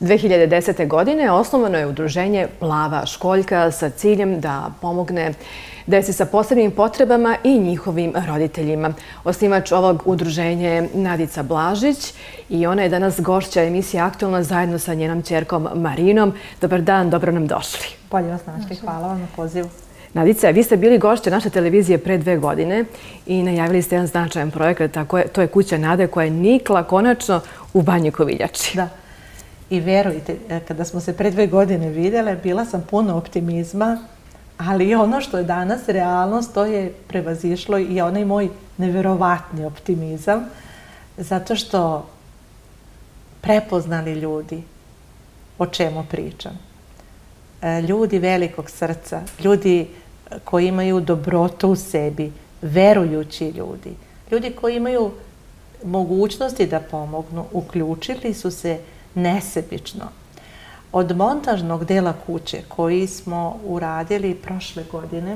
2010. godine osnovano je udruženje Plava školjka sa ciljem da pomogne deci sa posebnim potrebama i njihovim roditeljima. Osnivač ovog udruženja je Nadica Blažić i ona je danas gošća emisije Aktualna zajedno sa njenom ćerkom Marinom. Dobar dan, dobro nam došli. Bolje vas našli, hvala vam na pozivu. Nadica, vi ste bili gošća naše televizije pre 2 godine i najavili ste jedan značajan projekat, a to je Kuća nade koja je nikla konačno u Banji Koviljači. Da. I verujte, kada smo se pre 2 godine vidjele, bila sam puno optimizma, ali ono što je danas realnost, to je prevazišlo i onaj moj neverovatni optimizam, zato što prepoznali ljudi o čemu pričam. Ljudi velikog srca, ljudi koji imaju dobrotu u sebi, verujući ljudi, ljudi koji imaju mogućnosti da pomognu, uključili su se nesebično. Od montažnog dela kuće koji smo uradili prošle godine,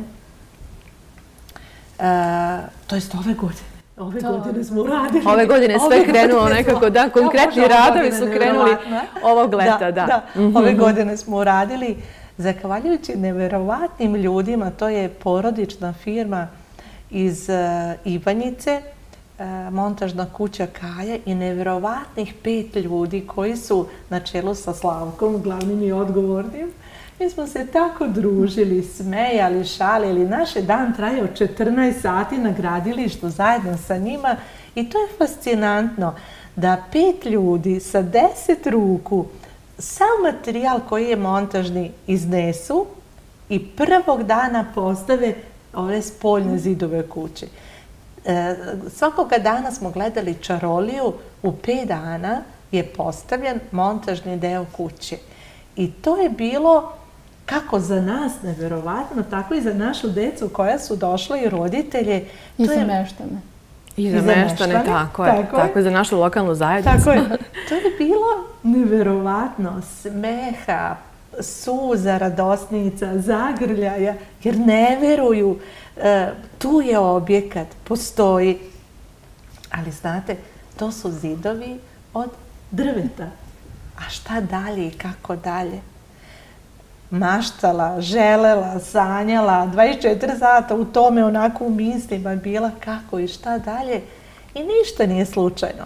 to jest ove godine. Ove godine smo uradili. Ove godine sve krenulo nekako, da, konkretni radovi su krenuli ovog leta, da. Ove godine smo uradili, zahvaljujući neverovatnim ljudima, to je porodična firma iz Ivanjice, montažna kuća Kaja i neverovatnih 5 ljudi koji su na čelu sa Slavkom, glavnim i odgovornim. Mi smo se tako družili, smejali, šalili. Naš je dan trajao 14 sati na gradilištu zajedno sa njima i to je fascinantno da 5 ljudi sa 10 ruku sav materijal koji je montažni iznesu i prvog dana postave ove spoljne zidove kuće. Svakoga dana smo gledali čaroliju, u 5 dana je postavljen montažni deo kuće. I to je bilo kako za nas neverovatno, tako i za našu decu koja su došla i roditelje. I za meštane. I za meštane, tako je. Tako i za našu lokalnu zajednicu. Tako je. To je bilo neverovatno. Smeha, suza, radosnica, zagrljaja, jer ne veruju. Tu je objekat, postoji. Ali znate, to su zidovi od drveta. A šta dalje i kako dalje? Maštala, želela, sanjala, 24 sata u tome onako u mislima bila kako i šta dalje. I ništa nije slučajno.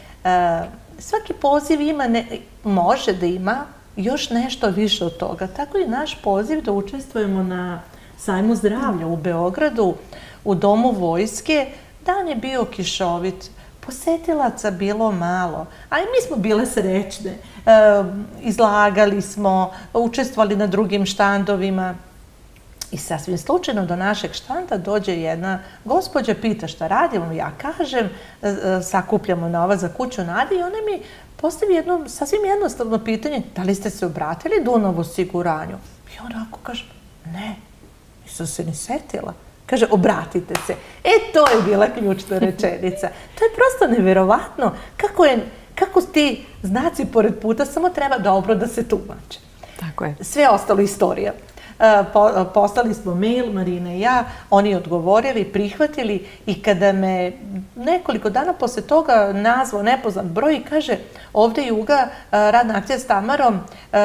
Svaki poziv ima, može da ima još nešto više od toga. Tako i naš poziv da učestvujemo na sajmu zdravlja u Beogradu, u Domu vojske. Dan je bio kišovit, posetilaca bilo malo, ali mi smo bile srećne. Izlagali smo, učestvovali na drugim štandovima i sasvim slučajno do našeg štanda dođe jedna gospođa, pita šta radimo, ja kažem, sakupljamo novac za Kuću nade i ona mi postavi jedno sasvim jednostavno pitanje, da li ste se obratili Dunav osiguranju? I onako kaže, ne, nisam se ni setila. Kaže, obratite se. To je bila ključna rečenica. To je prosto neverovatno kako ti znaci pored puta samo treba dobro da se tumače. Tako je. Sve ostalo istorija. Poslali smo mail, Marina i ja, oni odgovorili, prihvatili i kada me nekoliko dana posle toga nazvao nepoznat broj i kaže ovdje je Juga, radna akcija s Tamarom,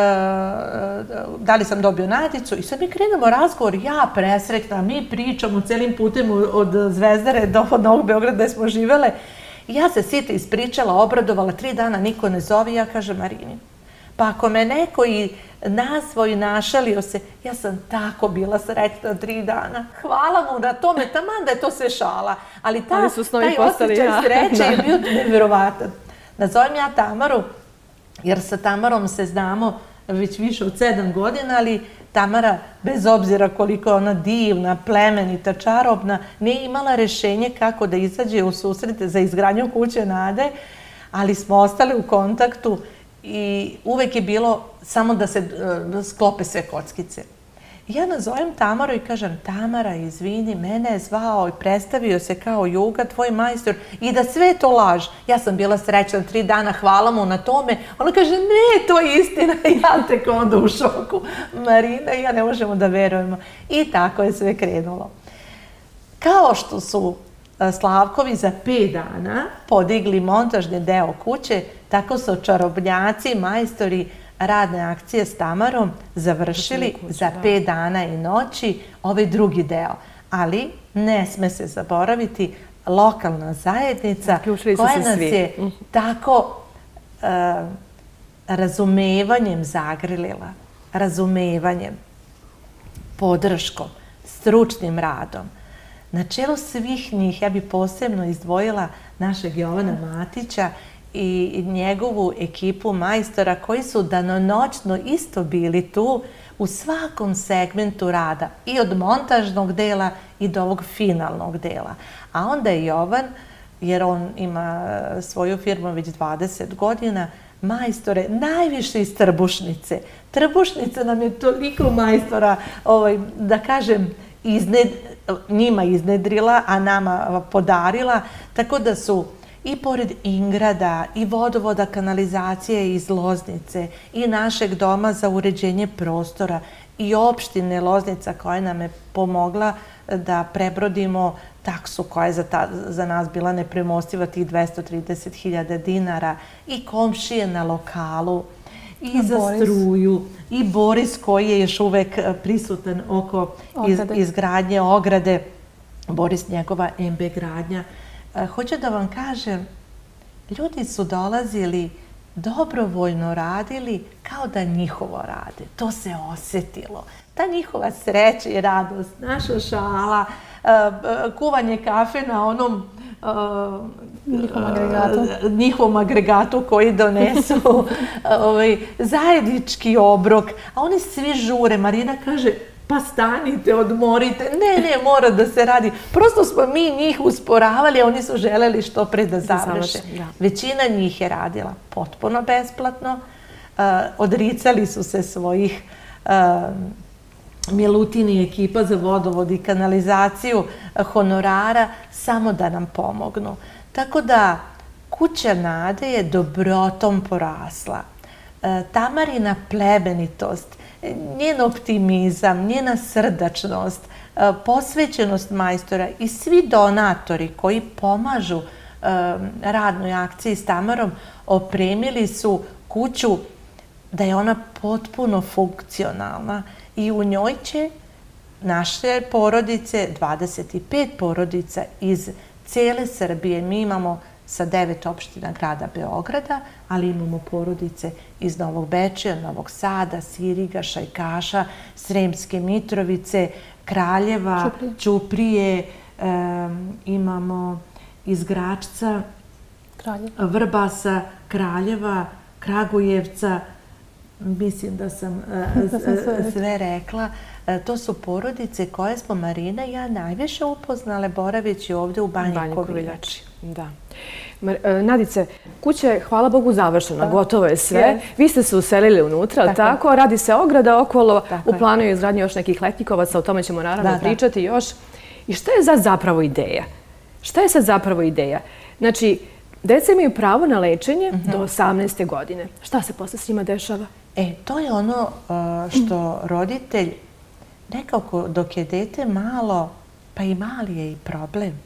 da li sam dobio Nadicu i sad mi krenemo razgovor, ja presretna, mi pričamo celim putem od Zvezdare do Novog Beograda gde smo živele. Ja se sita ispričala, obradovala, 3 dana niko ne zove, ja kažem Marini. Pa ako me neko i nazvao i našalio se, ja sam tako bila srećna 3 dana. Hvala mu na tome, taman da je to sve šala. Ali taj osjećaj sreće je bio neverovatan. Nazovem ja Tamaru, jer sa Tamarom se znamo već više od 7 godina, ali Tamara, bez obzira koliko je ona divna, plemenita, čarobna, nije imala rešenje kako da izađe u susrete za izgradnju Kuće nade, ali smo ostali u kontaktu i uvek je bilo samo da se sklope sve kockice. Ja nazovem Tamaru i kažem, Tamara, izvini, mene je zvao i predstavio se kao Juga, tvoj majstor, i da sve je to laž. Ja sam bila srećna 3 dana, hvala mu na tome. Ona kaže, ne, to je istina. Ja tek onda u šoku. Marina i ja ne možemo da verujemo. I tako je sve krenulo. Kao što su Slavkovi za 5 dana podigli montažni deo kuće, tako su čarobnjaci, majstori radne akcije s Tamarom završili za 5 dana i noći ovaj drugi deo. Ali ne sme se zaboraviti lokalna zajednica koja nas je tako razumevanjem zagrlila, razumevanjem, podrškom, stručnim radom. Na čelu svih njih ja bih posebno izdvojila našeg Jovana Matića i njegovu ekipu majstora koji su danonoćno isto bili tu u svakom segmentu rada, i od montažnog dela i do ovog finalnog dela. A onda je Jovan, jer on ima svoju firmu već 20 godina, majstore najviše iz Trbušnice. Trbušnica nam je toliko majstora, da kažem, njima iznedrila, a nama podarila, tako da su i pored Ingrada, i vodovoda, kanalizacije iz Loznice, i našeg doma za uređenje prostora, i opštine Loznica koja nam je pomogla da prebrodimo taksu koja je za nas bila nepremostiva, tih 230.000 dinara, i komšije na lokalu, i za struju, i Boris koji je još uvek prisutan oko izgradnje ograde, Boris njegova MB gradnja. Hoću da vam kažem, ljudi su dolazili, dobrovoljno radili kao da njihovo rade. To se osjetilo. Ta njihova sreća i radost, naša šala, kuvanje kafe na onom njihovom agregatu koji donesu, zajednički obrok, a oni svi žure. Marina kaže, pa stanite, odmorite. Ne, mora da se radi. Prosto smo mi njih usporavali, a oni su želeli što pre da završe. Većina njih je radila potpuno besplatno. Odricali su se svojih Milutini ekipa za vodovod i kanalizaciju honorara samo da nam pomognu. Tako da kuća Nade je dobrotom porasla. Tamarina plemenitost, njen optimizam, njena srdačnost, posvećenost majstora i svi donatori koji pomažu radnoj akciji s Tamarom opremili su kuću da je ona potpuno funkcionalna i u njoj će naše porodice, 25 porodica iz cele Srbije, mi imamo sa 9 opština grada Beograda, ali imamo porodice iz Novog Bečeja, Novog Sada, Siriga, Šajkaša, Sremske Mitrovice, Kraljeva, Ćuprije, imamo iz Gračca, Vrbasa, Kraljeva, Kragujevca, mislim da sam sve rekla. To su porodice koje smo Marina i ja najviše upoznale boraveći ovde u Banji Koviljači. Da. Nadice, kuća je, hvala Bogu, završena, gotovo je sve. Vi ste se uselili unutra, tako? Radi se ograda okolo, u planu je izgradnje još nekih letnjikovaca, o tome ćemo naravno pričati još. I šta je sad zapravo ideja? Šta je sad zapravo ideja? Znači, deca imaju pravo na lečenje do 18. godine. Šta se posle s njima dešava? To je ono što roditelj, nekako dok je dete malo, pa i mali je i problem.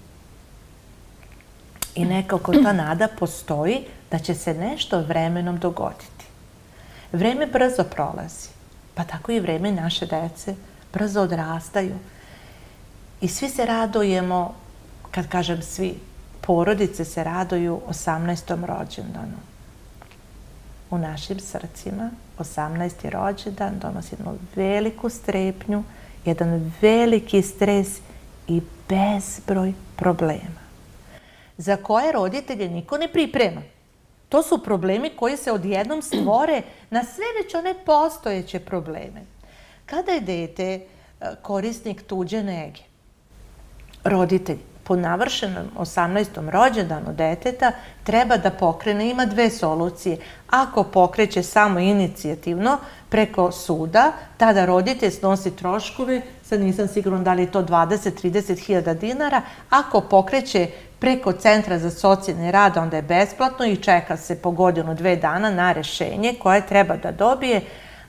I nekako ta nada postoji da će se nešto vremenom dogoditi. Vreme brzo prolazi, pa tako i vreme naše dece brzo odrastaju. I svi se radujemo, kad kažem svi, porodice se raduju 18. rođendanu. U našim srcima 18. rođendan donosi jednu veliku strepnju, jedan veliki stres i bezbroj problema za koje roditelje niko ne priprema. To su problemi koji se odjednom stvore na sve već one postojeće probleme. Kada je dete korisnik tuđe nege, roditelj po navršenom 18. rođendanu deteta treba da pokrene, ima dve solucije. Ako pokreće samo inicijativno preko suda, tada roditelj snosi troškove, sad nisam sigurna da li je to 20-30 hiljada dinara. Ako pokreće preko Centra za socijalni rad, onda je besplatno i čeka se po godinu, 2 dana na rešenje koje treba da dobije.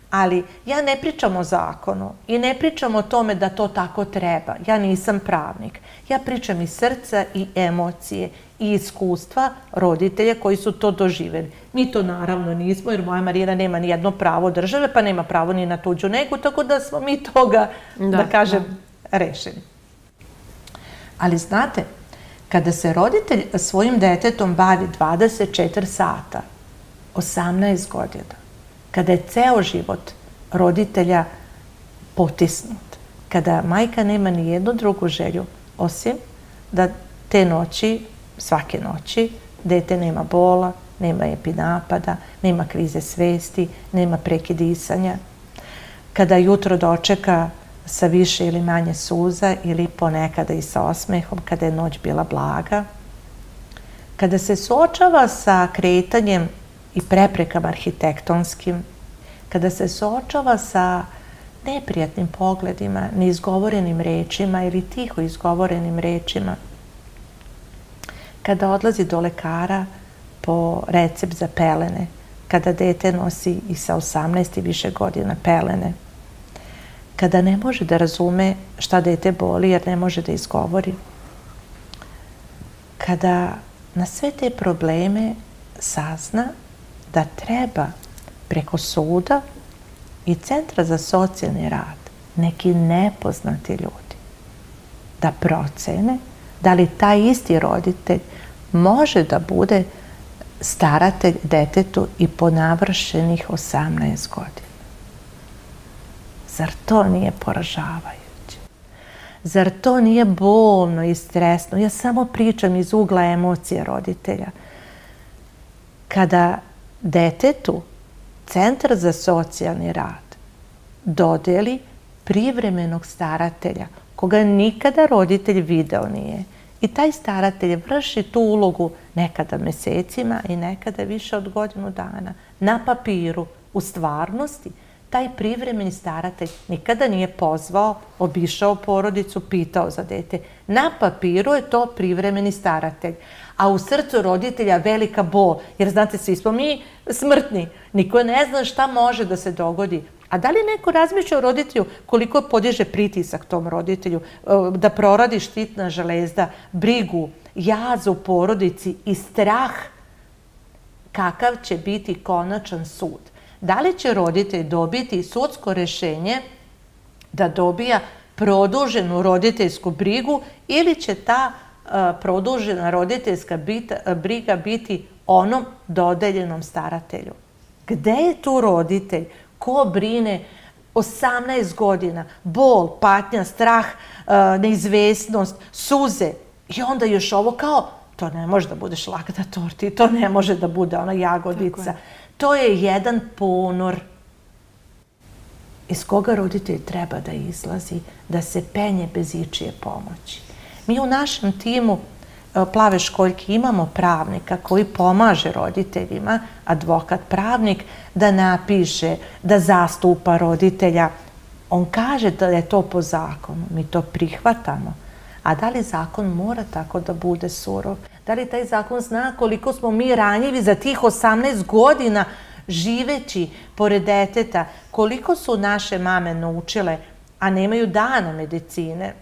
Ali ja ne pričam o zakonu i ne pričam o tome da to tako treba. Ja nisam pravnik. Ja pričam iz srca i emocije i iskustva roditelja koji su to doživjeli. Mi to naravno nismo, jer moja Marina nema ni jedno pravo države, pa nema pravo ni na tuđu negu, tako da smo mi toga, da kažem, rešeni. Ali znate, kada se roditelj svojim detetom bavi 24 sata, 18 godina, kada je ceo život roditelja potisnut, kada majka nema ni jednu drugu želju, osim da te noći, svake noći, dete nema bola, nema epinapada, nema krize svesti, nema prekidisanja. Kada jutro dočeka sa više ili manje suza ili ponekada i sa osmehom, kada je noć bila blaga. Kada se suočava sa kretanjem i preprekama arhitektonskim, kada se suočava sa neprijatnim pogledima, neizgovorenim rečima ili tiho izgovorenim rečima, kada odlazi do lekara po recept za pelene, kada dete nosi i sa 18 i više godina pelene, kada ne može da razume šta dete boli jer ne može da izgovori, kada na sve te probleme sazna da treba preko suda i Centra za socijalni rad neki nepoznati ljudi da procene da li taj isti roditelj može da bude staratelj detetu i po navršenih 18 godina. Zar to nije poražavajuće? Zar to nije bolno i stresno? Ja samo pričam iz ugla emocije roditelja. Kada detetu Centar za socijalni rad dodeli privremenog staratelja, koga nikada roditelj video nije, i taj staratelj vrši tu ulogu nekada mesecima i nekada više od godinu dana. Na papiru, u stvarnosti, taj privremeni staratelj nikada nije pozvao, obišao porodicu, pitao za dete. Na papiru je to privremeni staratelj, a u srcu roditelja velika bol, jer znate, svi smo mi smrtni, niko ne zna šta može da se dogodi. A da li neko razmišlja o roditelju koliko podiže pritisak tom roditelju, da proradi štitna železda, brigu, jaz u porodici i strah kakav će biti konačan sud? Da li će roditelj dobiti sudsko rešenje da dobija produženu roditeljsku brigu ili će ta produžena roditeljska briga biti onom dodeljenom staratelju? Gde je tu roditelj? Ko brine 18 godina? Bol, patnja, strah, neizvesnost, suze. I onda još ovo kao, to ne može da bude šlag na torti, to ne može da bude ona jagodica. To je jedan ponor iz koga roditelj treba da izlazi, da se penje bez ičije pomoći. Mi u našem timu Plave školjke imamo pravnika koji pomaže roditeljima, advokat pravnik, da napiše, da zastupa roditelja. On kaže da je to po zakonu, mi to prihvatamo. A da li zakon mora tako da bude surov? Da li taj zakon zna koliko smo mi ranjivi za tih 18 godina živeći pored deteta? Koliko su naše mame naučile, a nemaju dana medicine?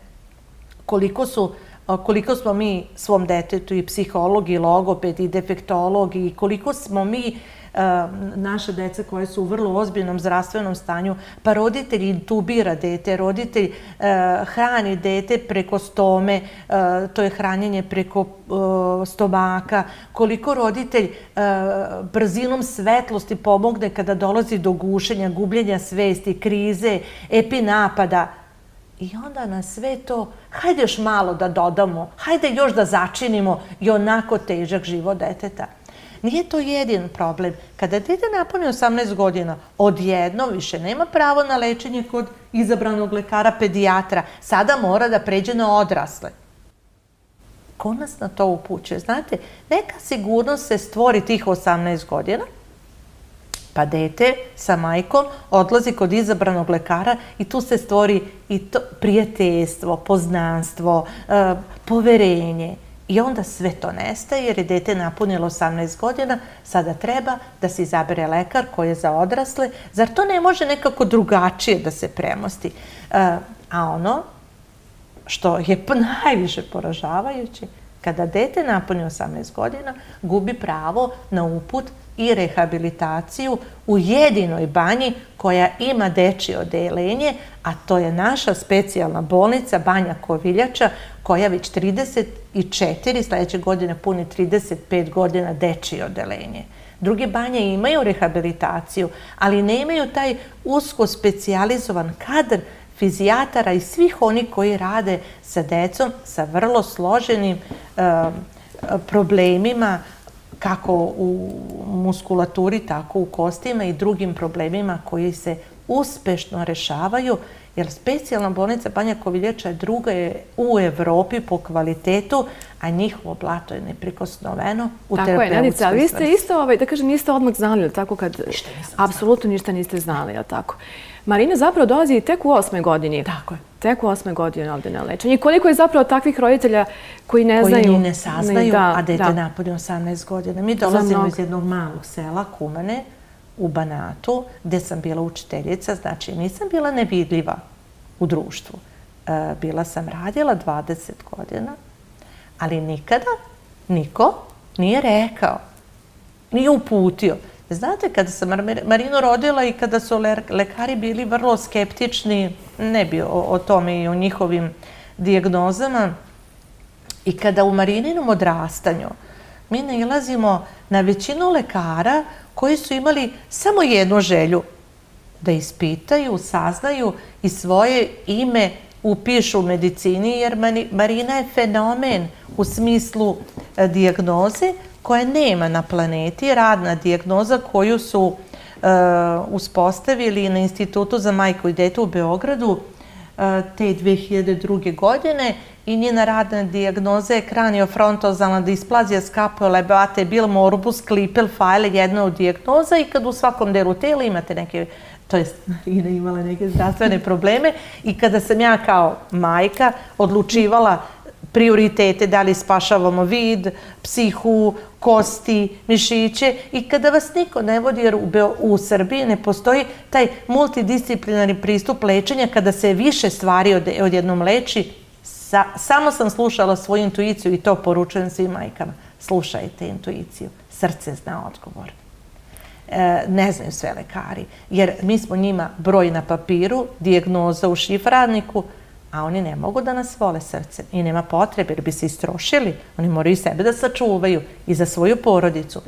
Koliko smo mi svom detetu i psiholog i logoped i defektolog i koliko smo mi naše dece koje su u vrlo ozbiljnom zdravstvenom stanju, pa roditelj intubira dete, roditelj hrani dete preko stome, to je hranjenje preko stomaka, koliko roditelj brzinom svetlosti pomogne kada dolazi do gušenja, gubljenja svesti, krize, epinapada. I onda na sve to, hajde još malo da dodamo, hajde još da začinimo i onako težak život deteta. Nije to jedin problem. Kada dete napuni 18 godina, odjedno više nema pravo na lečenje kod izabranog lekara pedijatra. Sada mora da pređe na odrasle. Ko nas na to upućuje? Znate, neka sigurnost se stvori tih 18 godina, pa dete sa majkom odlazi kod izabranog lekara i tu se stvori i to prijateljstvo, poznanstvo, poverenje. I onda sve to nestaje jer je dete napunilo 18 godina, sada treba da se izabere lekar koji je za odrasle. Zar to ne može nekako drugačije da se premosti? A ono što je najviše poražavajuće, kada dete napuni 18 godina, gubi pravo na uput i rehabilitaciju u jedinoj banji koja ima dečje odeljenje, a to je naša specijalna bolnica Banja Koviljača, koja već 34, sljedeće godine puni 35 godina dečje odeljenje. Druge banje imaju rehabilitaciju, ali nemaju taj usko specijalizovan kadar fizijatara i svih onih koji rade sa decom sa vrlo složenim problemima, kako u muskulaturi, tako u kostima i drugim problemima koji se uspešno rešavaju, jer specijalna bolnica Banja Koviljača druga je u Evropi po kvalitetu, a njihovo blato je neprikosnoveno u terapeutskoj svrsi. Tako je, Nedica, ali vi ste isto, da kažem, niste odmah znali, tako kad apsolutno ništa niste znali, ali tako. Marina zapravo dolazi tek u 8. godini. Tako je. Tek u 8. godini ovdje na lečenje. I koliko je zapravo takvih roditelja koji ne znaju... Koji ni ne saznaju, a dete napuni 18 godina. Mi dolazimo iz jednog malog sela, Kumane, u Banatu, gde sam bila učiteljica. Znači, nisam bila nevidljiva u društvu. Bila sam radila 20 godina, ali nikada niko nije rekao, nije uputio. Znate, kada sam Marinu rodila i kada su lekari bili vrlo skeptični, ne bi o tome i o njihovim dijagnozama, i kada u Marininom odrastanju mi nailazimo na većinu lekara koji su imali samo jednu želju, da ispitaju, saznaju i svoje ime upišu u medicini, jer Marina je fenomen u smislu dijagnoze koja nema na planeti, radna dijagnoza koju su uspostavili na Institutu za majku i dete u Beogradu te 2002. godine i njena radna dijagnoza je kraniofrontozalna displazija skapule beate bil morbus klipel file, jedna od dijagnoza, i kad u svakom delu tela imate neke, to jest Marina imala neke zdravstvene probleme, i kada sam ja kao majka odlučivala prioritete, da li spašavamo vid, psihu, kosti, mišiće, i kada vas niko ne vodi, jer u Srbiji ne postoji taj multidisciplinarni pristup lečenja kada se više stvari odjednom leči. Samo sam slušala svoju intuiciju i to poručujem svim majkama. Slušajte intuiciju. Srce zna odgovor. Ne znaju sve lekari, jer mi smo njima broj na papiru, dijagnoza u šifrarniku, a oni ne mogu da nas vole srcem i nema potrebe jer bi se istrošili. Oni moraju sebe da sačuvaju i za svoju porodicu.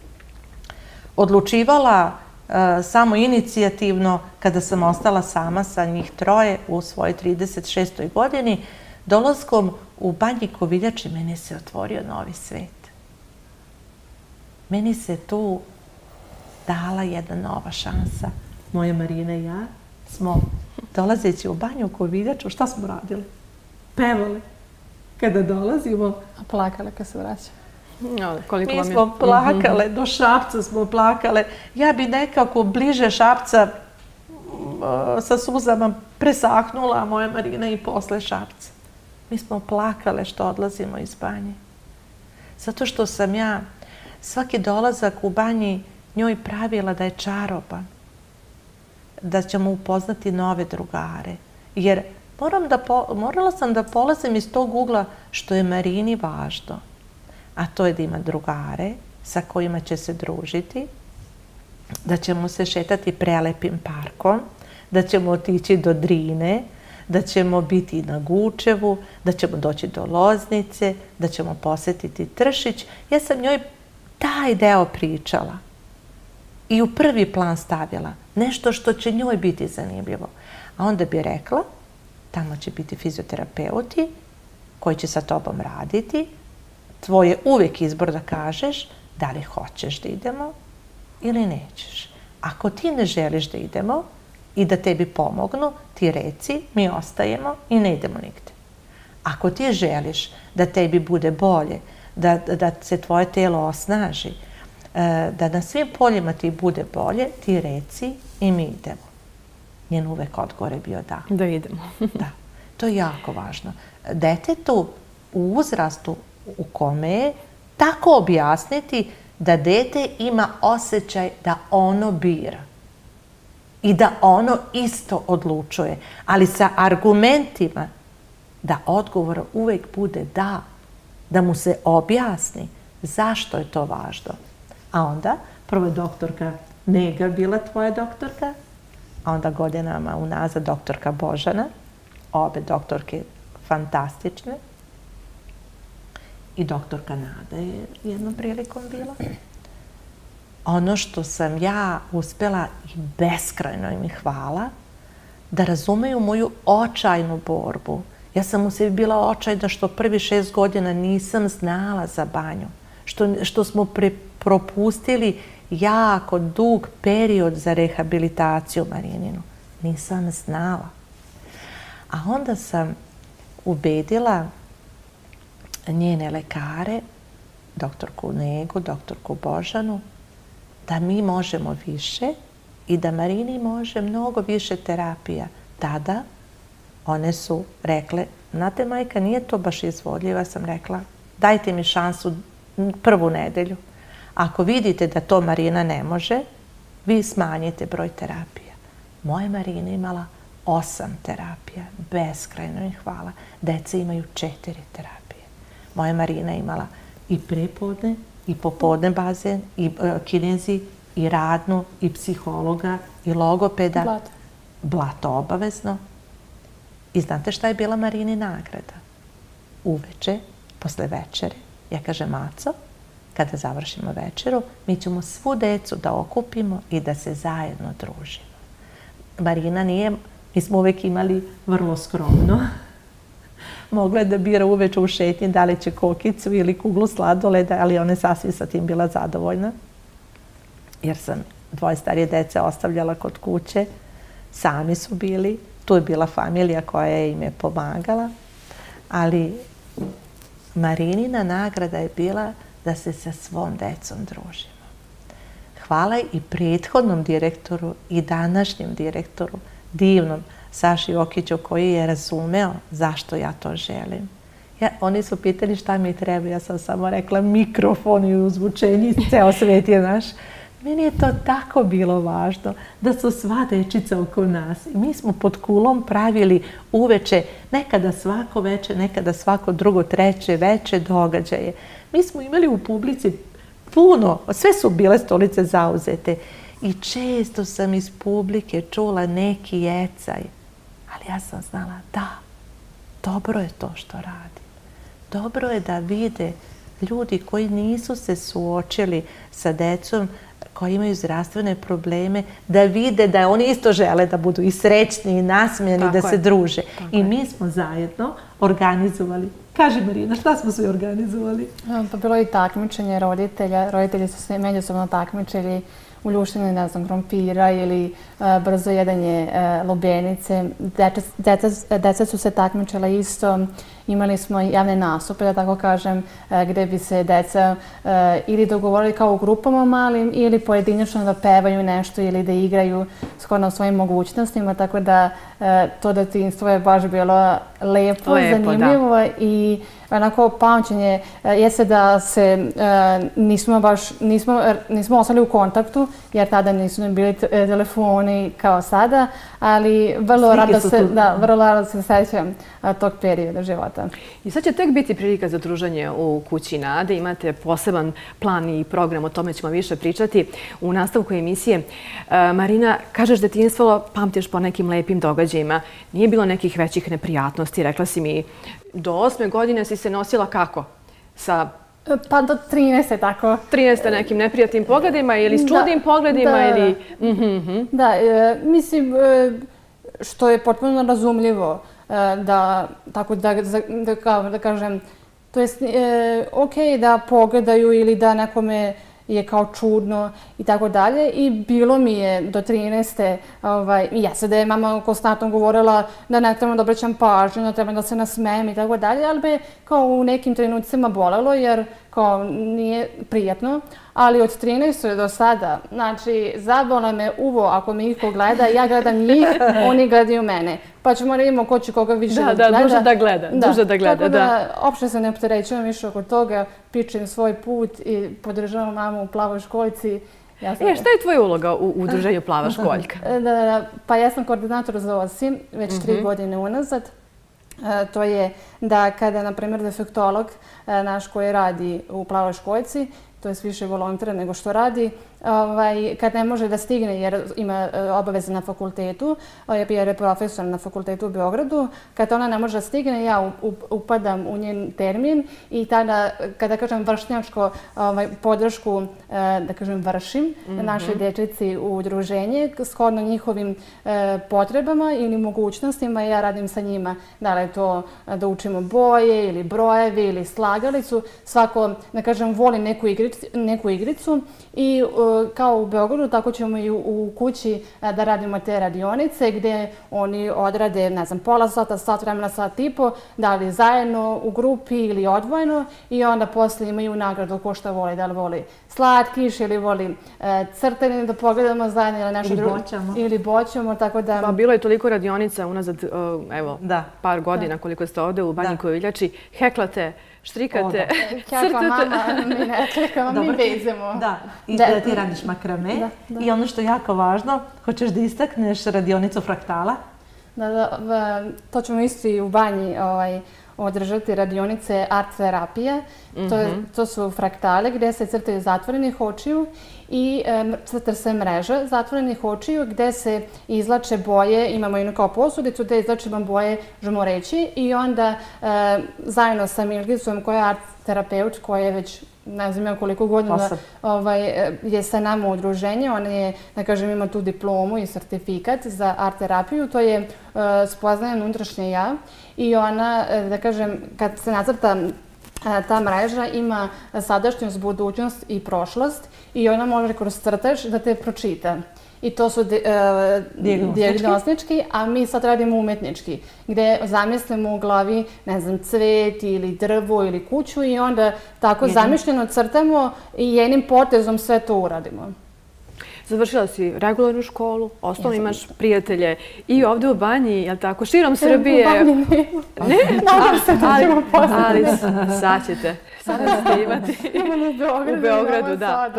Odlučivala samo inicijativno kada sam ostala sama sa njih troje u svojoj 36. godini. Dolaskom u Banji Koviljači meni se otvorio novi svet. Meni se tu dala jedna nova šansa. Moja Marina i ja smo, dolazeći u Banju Koviljaču, šta smo radili? Pevali. Kada dolazimo... A plakale kad se vraća? Mi smo plakale, do Šapca smo plakale. Ja bi nekako bliže Šapca sa suzama presahnula, a moja Marina i posle Šapca. Mi smo plakale što odlazimo iz Banje. Zato što sam ja svaki dolazak u Banji njoj pravila da je čaroban, da ćemo upoznati nove drugare. Jer morala sam da polazim iz tog ugla što je Marini važno, a to je da ima drugare sa kojima će se družiti, da ćemo se šetati prelepim parkom, da ćemo otići do Drine, da ćemo biti na Gučevu, da ćemo doći do Loznice, da ćemo posetiti Tršić. Ja sam njoj taj deo pričala i u prvi plan stavila nešto što će njoj biti zanimljivo. A onda bi rekla, tamo će biti fizioterapeuti koji će sa tobom raditi. Tvoj je uvijek izbor da kažeš da li hoćeš da idemo ili nećeš. Ako ti ne želiš da idemo i da tebi pomognu, ti reci, mi ostajemo i ne idemo nigde. Ako ti želiš da tebi bude bolje, da se tvoje telo osnaži, da na svim poljima ti bude bolje, ti reci i mi idemo. Njen uvek odgovor je bio da. Da idemo. Da. To je jako važno. Detetu u uzrastu u kome je tako objasniti da dete ima osjećaj da ono bira i da ono isto odlučuje, ali sa argumentima da odgovor uvijek bude da mu se objasni zašto je to važno. A onda, prvo je doktorka Nega bila tvoja doktorka, a onda godinama unazad doktorka Božana, obe doktorke fantastične, i doktorka Nada je jednom prilikom bila. Ono što sam ja uspjela, i beskrajno im hvala, da razumeju moju očajnu borbu. Ja sam u sebi bila očajna što prvi 6 godina nisam znala za banju. Što smo propustili jako dug period za rehabilitaciju Marininu. Nisam znala. A onda sam ubedila njene lekare, doktorku Negu, doktorku Božanu, da mi možemo više i da Marini može mnogo više terapija. Tada one su rekle, znate majka, nije to baš izvodljiva, sam rekla, dajte mi šansu prvu nedelju. Ako vidite da to Marina ne može, vi smanjite broj terapija. Moja Marina imala 8 terapija, beskrajno im hvala. Deca imaju 4 terapije. Moja Marina imala i prepodne, i popodne bazen, i kinezi, i radnu, i psihologa, i logopeda. Blato obavezno. I znate šta je bila Marini nagrada? Uveče, posle večere, ja kažem, Maco, kada završimo večeru, mi ćemo svu decu da okupimo i da se zajedno družimo. Marina nije, mi smo uvek imali vrlo skromno. Mogla je da bira uveče u šetnji da li će kokicu ili kuglu sladoleda, ali ona je sasvim sa tim bila zadovoljna. Jer sam 2 starije dece ostavljala kod kuće, sami su bili, tu je bila familija koja im je pomagala, ali Marinina nagrada je bila da se sa svom decom družimo. Hvala i prethodnom direktoru i današnjem direktoru, divnom Saši Okiću, koji je razumeo zašto ja to želim. Oni su pitali šta mi treba, ja sam samo rekla mikrofon i uzvučenje, ceo svet je naš. Meni je to tako bilo važno, da su sva dečica oko nas. I mi smo pod kulom pravili uveče, nekada svako veče, nekada svako drugo, treće veče događaje. Mi smo imali u publici puno, sve su bile stolice zauzete. I često sam iz publike čula neki ecaj. Ali ja sam znala, da, dobro je to što radim. Dobro je da vide ljudi koji nisu se suočili sa decom koji imaju zdravstvene probleme, da vide da oni isto žele da budu i srećni i nasmijeni, da se druže. I mi smo zajedno organizovali. Kaži Marina, šta smo svi organizovali? Pa bilo je i takmičenje roditelja. Roditelji su se međusobno takmičili u ljuštenju, ne znam, krompira ili brzo jedanje lubenice. Deca su se takmičila isto. Imali smo javne nastupe, da tako kažem, gde bi se deca ili dogovorili kao u grupama malim ili pojedinačno da pevaju nešto ili da igraju shodno svojim mogućnostima. Tako da to detinjstvo je baš bilo lepo, zanimljivo i onako pamćenje jeste da se nismo ostali u kontaktu, jer tada nisu bili telefoni kao sada, ali vrlo rado se sećam tog perioda života. I sad će tek biti prilika za druženje u Kući Nade. Imate poseban plan i program, o tome ćemo više pričati u nastavku emisije. Marina, kažeš detinjstvo pamtiš po nekim lepim događajima. Nije bilo nekih većih neprijatnosti, rekla si mi. Do 8. godine si se nosila kako? Pa do 13. tako. 13. nekim neprijatnim pogledima ili s čudnim pogledima ili... Da, mislim što je potpuno razumljivo da kažem, to je okej da pogledaju ili da nekome je kao čudno i tako dalje. I bilo mi je do 13. Jeste da je mama konstantno govorila da ne trebam da obraćam pažnju, da trebam da se nasmejem i tako dalje, ali me kao u nekim trenucima bolelo jer kao nije prijatno. ali od 13 do sada, znači, zabole me uvo ako me iko gleda, ja gledam njih, oni gledaju mene. Pa ćemo da vidimo ko će koga više da gleda. Da, duže da gleda. Tako da, opšte se ne opterećujem više oko toga, pričam svoj put i podržavam mamu u Plavoj školjci. Šta je tvoja uloga u udruženju Plava školjka? Pa ja sam koordinator za OSIM već 3 godine unazad. To je da kada, na primjer, defektolog naš koji radi u Plavoj školjci, to je više volontera nego što radi, kad ne može da stigne jer ima obaveze na fakultetu, jer je profesor na fakultetu u Beogradu, kad ona ne može da stigne, ja upadam u njen termin i tada, kada kažem vršnjačko podršku, da kažem vršim našoj dječici u udruženje, shodno njihovim potrebama ili mogućnostima, ja radim sa njima, da li je to da učimo boje ili brojevi ili slagalicu, svako, da kažem, voli neku igricu i kao u Beogradu, tako ćemo i u kući da radimo te radionice gdje oni odrade, ne znam, pola sata, sat vremena, sat i po, da li zajedno u grupi ili odvojeno i onda poslije imaju nagradu ko šta voli, da li voli slatkiš ili voli crtanje da pogledamo zajedno ili nešto drugo. Ili boćamo, tako da... Pa bilo je toliko radionica unazad, evo, par godina koliko ste ovdje u Banji Koviljači, heklate, štrikate, crtate. Hekla mama, mi ne hekamo, mi vezemo. Da, i da ti radiš makrame. I ono što je jako važno, hoćeš da istakneš radionicu fraktala? Da, to ćemo isto i u Banji održati radionice art terapije. To su fraktale gdje se crtaju zatvorenih očiju i crta se mreža zatvorenih očiju gdje se izlače boje, imamo jednu kao posudicu gdje izlačimo boje žmoreći i onda zajedno sa Milgicom koja je art terapeut koja je već ne znam koliko godina je sa nama u udruženju. Ona je, da kažem, ima tu diplomu i sertifikat za art terapiju. To je spoznaje unutrašnje ja i ona, da kažem, kad se nacrta ta mreža ima sadašnjost, budućnost i prošlost i ona može kroz crtež da te pročita. I to su dijagnostički, a mi sad radimo umetnički, gdje zamislimo u glavi, ne znam, cvet ili drvo ili kuću i onda tako zamišljeno crtamo i jednim potezom sve to uradimo. Završila si regularnu školu, osnovno imaš prijatelje i ovdje u Banji, je li tako, širom Srbije? U Banji ne. Nadam se da ćemo poslati. Ali sad ćete. Sada ćete imati u Beogradu, da.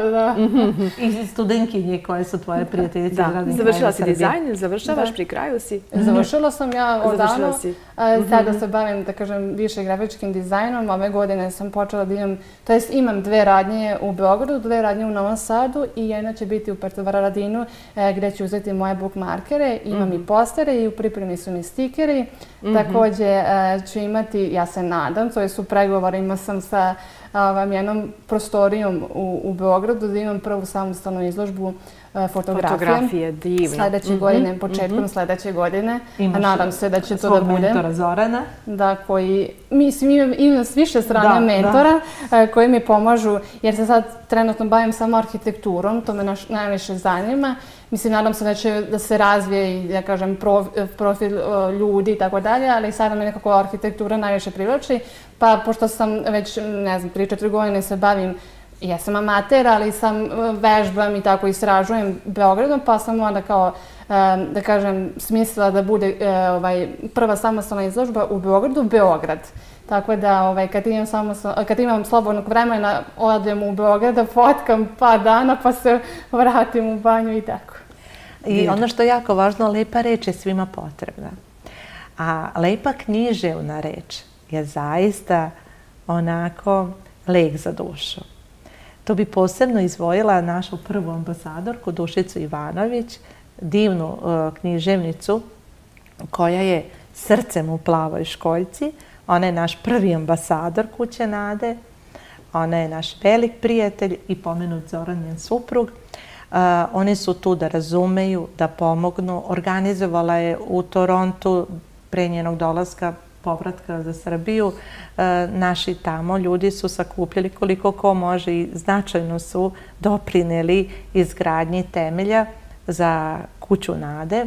I studentkinje koje su tvoje prijateljice. Da, završila si dizajn, završavaš, pri kraju si. Završila sam ja odavno. Sada se bavim, da kažem, više grafičkim dizajnom. Ove godine sam počela da imam, to jest imam 2 radnje u Beogradu, 2 radnje u Novom Sadu i jedna će biti u Petrovaradinu gdje ću uzeti moje bookmarkere. Imam i postere i u pripremi su mi stikeri. Također ću imati, ja se nadam, to je u pregovorima sam sa jednom prostorijom u Beogradu da imam prvu samostalnu izložbu fotografije. Divno. Sljedeće godine, početkom sljedeće godine. Nadam se da će to da bude. Svog mentora Zorana. Da, koji, mislim, imam s više strane mentora koji mi pomažu, jer se sad trenutno bavim samo arhitekturom, to me najviše zanima. Mislim, nadam se da će da se razvije i, da kažem, profil ljudi i tako dalje, ali sada me nekako arhitektura najviše privlači. Pa, pošto sam već, ne znam, 3-4 godine se bavim, ja sam amater, ali sam vežbam i tako istražujem Beogradom, pa sam onda kao, da kažem, smislila da bude prva samostalna izložba u Beogradu, Beograd. Tako da kad imam slobodnog vremena, odem u Beograd da fotkam par dana pa se vratim u Banju i tako. I ono što je jako važno, lepa reč je svima potrebna. A lepa književna reč je zaista onako lek za dušu. To bi posebno izdvojila našu prvu ambasadorku, Dušicu Ivanović, divnu književnicu koja je srcem u Plavoj školjci. Ona je naš prvi ambasador Kuće Nade. Ona je naš velik prijatelj i pomenut Zoran, njen suprug. Oni su tu da razumeju, da pomognu. Organizovala je u Torontu pre njenog dolaska povratka za Srbiju. Naši tamo ljudi su sakupljali koliko ko može i značajno su doprineli izgradnji temelja za Kuću Nade.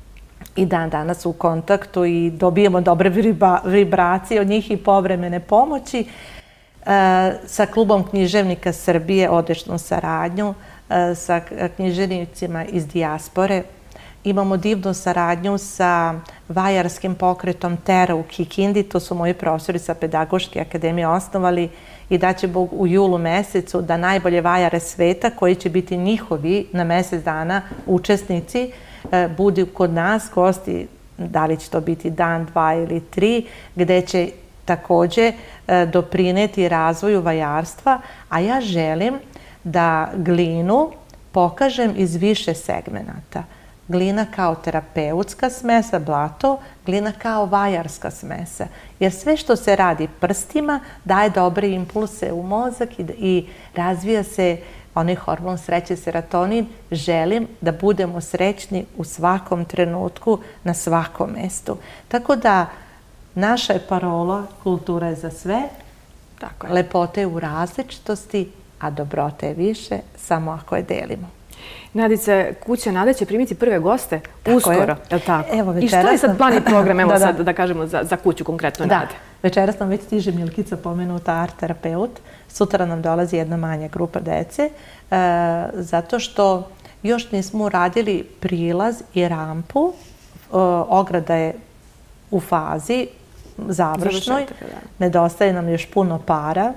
I dan danas u kontaktu i dobijemo dobre vibracije od njih i povremene pomoći. Sa Klubom književnika Srbije odličnu saradnju, sa književnicima iz dijaspore. Imamo divnu saradnju sa vajarskim pokretom Tera u Kikindi, to su moji profesori sa Pedagoške akademije osnovali i da će Bog u julu mesecu da najbolje vajare sveta, koji će biti njihovi na mesec dana učesnici, budu kod nas gosti, da li će to biti dan, 2 ili 3, gde će takođe doprineti razvoju vajarstva, a ja želim da glinu pokažem iz više segmenata. Glina kao terapeutska smesa, blato, glina kao vajarska smesa. Jer sve što se radi prstima daje dobre impulse u mozak i razvija se onaj hormon sreće, serotonin. Želim da budemo srećni u svakom trenutku, na svakom mestu. Tako da naša je parola kultura je za sve, lepota je u različitosti, a dobrota je više samo ako je delimo. Nadice, kuća Nade će primiti prve goste uskoro, je li tako? I što je sad plan i program, evo sad da kažemo za kuću konkretno Nade? Večeras nam već stiže Milkica, pomenuta art terapeut. Sutra nam dolazi jedna manja grupa dece, zato što još nismo uradili prilaz i rampu. Ograda je u fazi završnoj, nedostaje nam još puno para,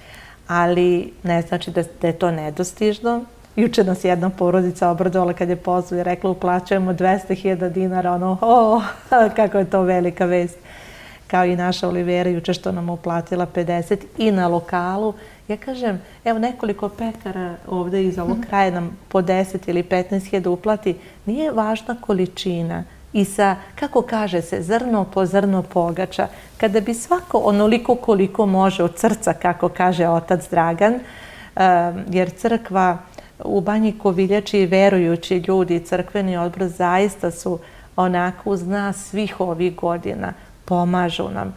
ali ne znači da je to nedostižno. Juče nas jedna porodica obradovala kad je pozvala i rekla uplaćujemo 200.000 dinara, kako je to velika vest. Kao i naša Olivera juče što nam uplatila 50 i na lokalu. Ja kažem, evo nekoliko pekara ovde iz ovog kraja nam po 10 ili 15.000 uplati. Nije važna količina i sa, kako kaže se, zrno po zrno pogača. Kada bi svako onoliko koliko može od srca, kako kaže otac Dragan, jer crkva u Banji Koviljači verujući ljudi i crkveni odbor zaista su onako uz nas svih ovih godina, pomažu nam.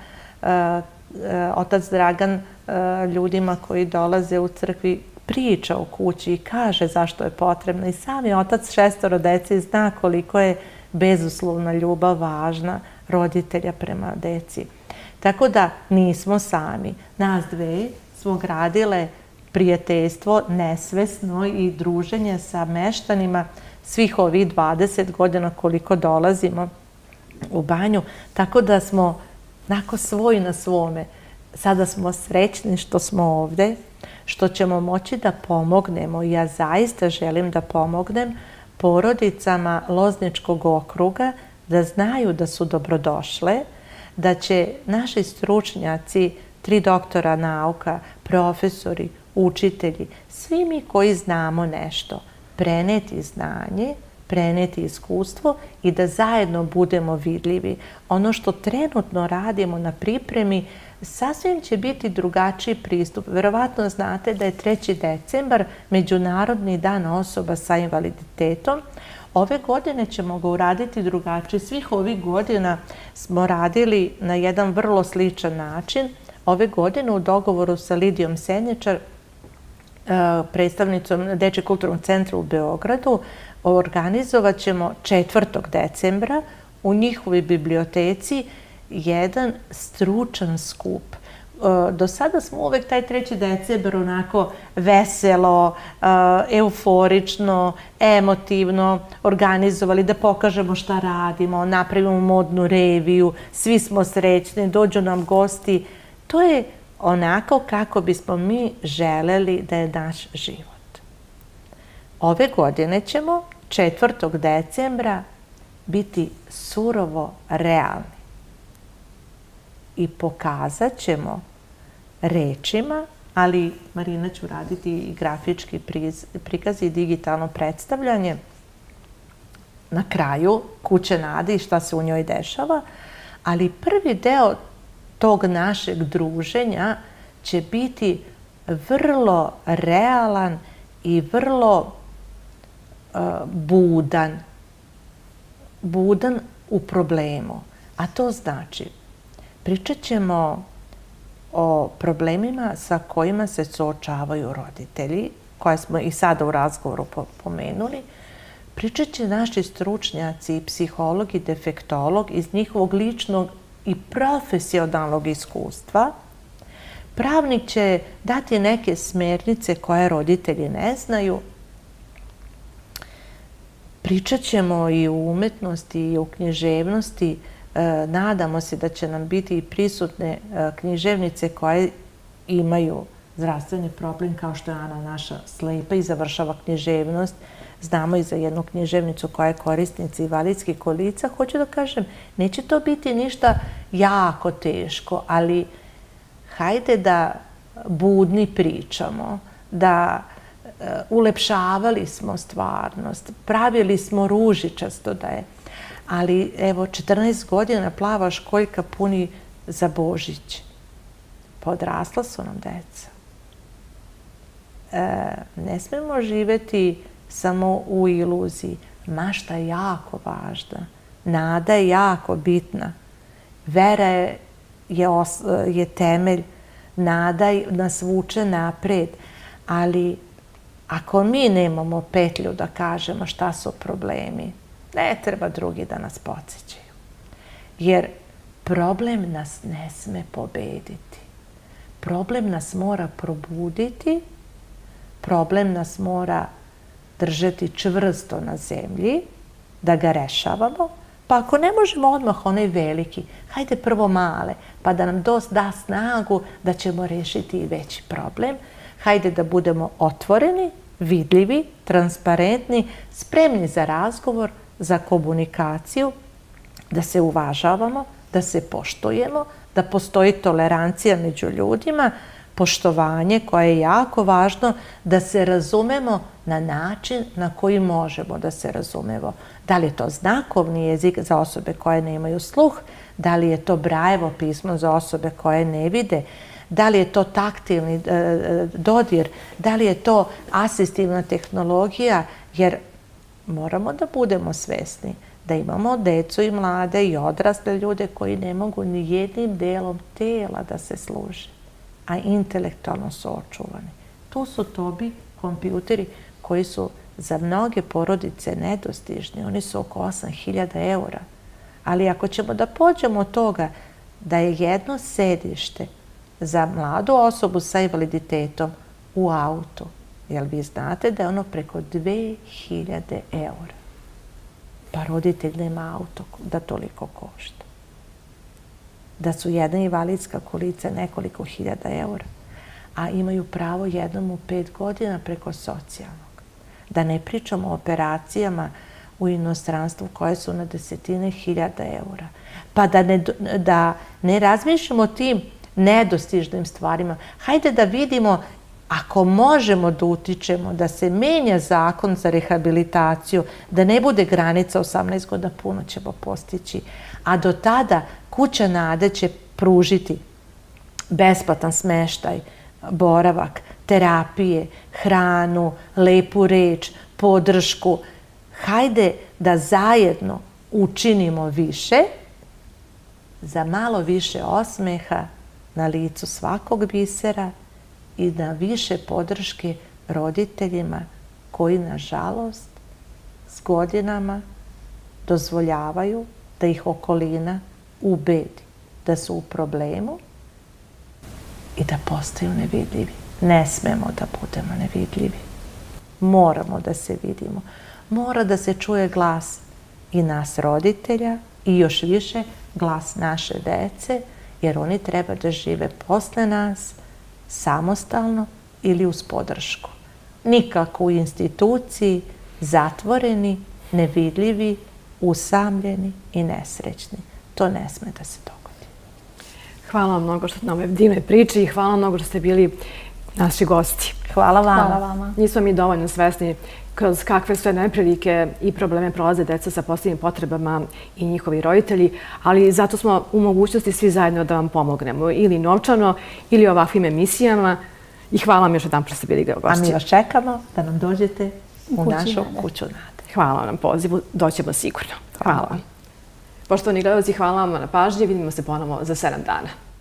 Otac Dragan ljudima koji dolaze u crkvi priča o kući i kaže zašto je potrebno. I sami otac 6 dece zna koliko je bezuslovna ljubav važna roditelja prema deci. Tako da nismo sami. Nas dve smo gradile prijateljstvo nesvesno i druženje sa meštanima svih ovih 20 godina koliko dolazimo u Banju. Tako da smo onako svoj na svome. Sada smo srećni što smo ovde, što ćemo moći da pomognemo. Ja zaista želim da pomognem porodicama Lozničkog okruga da znaju da su dobrodošle, da će naši stručnjaci, 3 doktora nauka, profesori, učitelji, svi mi koji znamo nešto, preneti znanje, preneti iskustvo i da zajedno budemo vidljivi. Ono što trenutno radimo na pripremi sasvim će biti drugačiji pristup. Verovatno znate da je 3. decembar Međunarodni dan osoba sa invaliditetom. Ove godine ćemo ga uraditi drugačije. Svih ovih godina smo radili na jedan vrlo sličan način. Ove godine u dogovoru sa Lidijom Senječar, predstavnicom Dečjeg kulturnog centra u Beogradu, organizovat ćemo 4. decembra u njihovoj biblioteci jedan stručan skup. Do sada smo uvek taj 3. decembar onako veselo, euforično, emotivno organizovali da pokažemo šta radimo, napravimo modnu reviju, svi smo srećni, dođu nam gosti. To je onako kako bismo mi želeli da je naš život. Ove godine ćemo 4. decembra biti surovo realni i pokazat ćemo rečima, ali Marina će uraditi i grafički prikaz i digitalno predstavljanje na kraju kuće Nade i šta se u njoj dešava, ali prvi deo tog našeg druženja će biti vrlo realan i vrlo budan. Budan u problemu. A to znači, pričat ćemo o problemima sa kojima se suočavaju roditelji, koje smo i sada u razgovoru pomenuli. Pričat će naši stručnjaci, psiholog i defektolog iz njihovog ličnog i profesionalnog iskustva. Pravnik će dati neke smjernice koje roditelji ne znaju. Pričat ćemo i o umetnosti i o književnosti. Nadamo se da će nam biti i prisutne književnice koje imaju zdravstveni problem, kao što je Ana naša slepa i završava književnost. Znamo i za jednu književnicu koja je korisnica invalidskih kolica. Hoću da kažem, neće to biti ništa jako teško, ali hajde da budni pričamo, da ulepšavali smo stvarnost, pravili smo ružičasto da je. Ali evo, 14 godina Plava školjka puni za Božić. Pa odrasla su nam deca. Ne smemo živeti samo u iluziji. Mašta je jako važna. Nada je jako bitna. Vera je temelj. Nada nas vuče napred. Ali ako mi nemamo petlju da kažemo šta su problemi, ne treba drugi da nas podsjećaju. Jer problem nas ne sme pobediti. Problem nas mora probuditi, problem nas mora držati čvrsto na zemlji, da ga rešavamo, pa ako ne možemo odmah onaj veliki, hajde prvo male, pa da nam da snagu da ćemo rešiti i veći problem. Hajde da budemo otvoreni, vidljivi, transparentni, spremni za razgovor, za komunikaciju, da se uvažavamo, da se poštujemo, da postoji tolerancija među ljudima, poštovanje koje je jako važno, da se razumemo na način na koji možemo da se razumemo. Da li je to znakovni jezik za osobe koje nemaju sluh, da li je to Brajevo pismo za osobe koje ne vide, da li je to taktilni dodir, da li je to asistivna tehnologija, jer moramo da budemo svesni da imamo decu i mlade i odrasle ljude koji ne mogu ni jednim delom tela da se služe, a intelektualno su očuvani. To su tobi kompjuteri koji su za mnoge porodice nedostižni. Oni su oko 8.000 eura. Ali ako ćemo da pođemo od toga da je jedno sedište za mladu osobu sa invaliditetom u autu, jer vi znate da je ono preko 2.000 eura. Pa roditelj nema auto da toliko košta. Da su jedna invalidska kolica nekoliko hiljada eura, a imaju pravo jednom u 5 godina preko socijalnog. Da ne pričamo o operacijama u inostranstvu koje su na desetine hiljada eura. Pa da ne razmišljamo o tim nedostižnim stvarima. Hajde da vidimo, ako možemo da utičemo, da se menja zakon za rehabilitaciju, da ne bude granica 18 godina, puno ćemo postići. A do tada Kuća Nade će pružiti besplatan smeštaj, boravak, terapije, hranu, lepu reč, podršku. Hajde da zajedno učinimo više za malo više osmeha na licu svakog bisera i na više podrške roditeljima koji, nažalost, s godinama dozvoljavaju da ih okolina ubedi da su u problemu i da postaju nevidljivi. Ne smemo da budemo nevidljivi. Moramo da se vidimo. Mora da se čuje glas i nas roditelja i još više glas naše dece, jer oni treba da žive posle nas samostalno ili uz podršku. Nikako u instituciji, zatvoreni, nevidljivi, usamljeni i nesrećni. To ne sme da se dogodi. Hvala vam mnogo što ste na ovoj divnoj priči i hvala mnogo što ste bili naši gosti. Hvala vama. Hvala vama. Nismo mi dovoljno svesni kroz kakve sve neprilike i probleme prolaze deca sa posebnim potrebama i njihovi roditelji, ali zato smo u mogućnosti svi zajedno da vam pomognemo, ili novčano, ili ovakvim emisijama. I hvala vam još jedan što ste bili gosti. A mi vas čekamo da nam dođete u našu Kuću Nade. Hvala vam na pozivu, doćemo sigurno. Hvala vam. Poštovani gledalci, hvala vam na pažnji. Vidimo se ponovo za 7 dana.